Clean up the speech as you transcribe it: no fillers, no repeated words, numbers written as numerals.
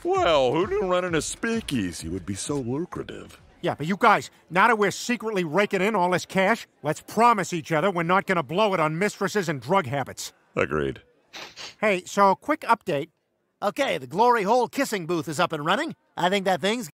Well, who knew running a speakeasy would be so lucrative? Yeah, but you guys, now that we're secretly raking in all this cash, let's promise each other we're not gonna blow it on mistresses and drug habits. Agreed. Hey, so quick update. Okay, the Glory Hole kissing booth is up and running. I think that thing's